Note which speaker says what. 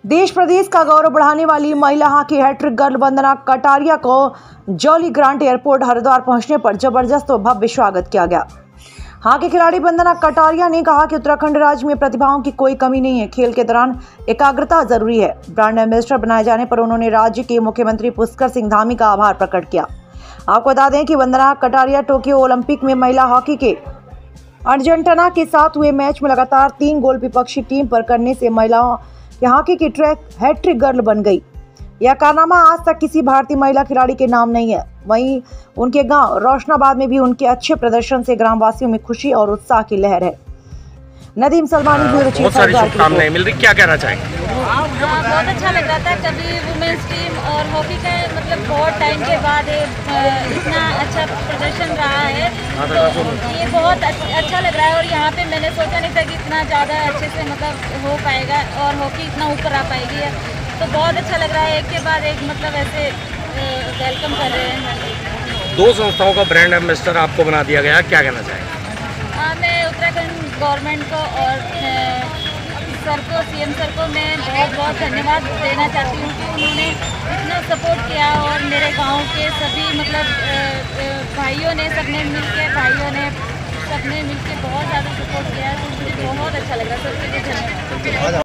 Speaker 1: देश प्रदेश का गौरव बढ़ाने वाली महिला hockey hattrick girl Vandana Kataria को जॉली ग्रांट एयरपोर्ट हरिद्वार पहुंचने पर जबरदस्त व भव्य स्वागत किया गया। हॉकी खिलाड़ी वंदना कटारिया ने कहा कि उत्तराखंड राज्य में प्रतिभाओं की कोई कमी नहीं है, खेल के दौरान एकाग्रता जरूरी है। ब्रांड एम्बेसडर बनाए जाने पर उन्होंने राज्य के मुख्यमंत्री पुष्कर सिंह धामी का आभार प्रकट किया। आपको बता दें कि वंदना कटारिया टोक्यो ओलंपिक में महिला हॉकी के अर्जेंटीना के साथ हुए मैच में लगातार 3 गोल विपक्षी टीम पर करने से महिलाओं की हॉकी की हैट्रिक गर्ल बन गई। यह कारनामा आज तक किसी भारतीय महिला खिलाड़ी के नाम नहीं है। वहीं उनके गांव रोशनाबाद में भी उनके अच्छे प्रदर्शन से ग्रामवासियों में खुशी और उत्साह की लहर है। Nadeem Salmani bureau chief.
Speaker 2: बहुत सारी शुभकामनाएं मिल रही, क्या कहना चाहेंगे?
Speaker 3: बहुत अच्छा लग रहा था। कभी वुमेन्स टीम और हॉकी का मतलब बहुत टाइम के बाद इतना अच्छा प्रदर्शन रहा है, तो ये बहुत अच्छा लग रहा है। और यहाँ पे मैंने सोचा नहीं था कि इतना ज़्यादा अच्छे से मतलब हो पाएगा और हॉकी इतना ऊपर आ पाएगी, तो बहुत अच्छा लग रहा है। एक के बाद एक मतलब ऐसे वेलकम कर रहे हैं।
Speaker 2: 2 संस्थाओं का ब्रांड एम्बेसडर आपको बना दिया गया, क्या कहना चाहेंगे?
Speaker 3: मैं उत्तराखंड गवर्नमेंट को और सर को, सीएम सर को मैं बहुत बहुत धन्यवाद देना चाहती हूँ कि उन्होंने इतना सपोर्ट किया। और मेरे गांव के सभी मतलब भाइयों ने सबने मिलके बहुत ज़्यादा सपोर्ट किया है, तो मुझे बहुत अच्छा लगा। सबके लिए धन्यवाद।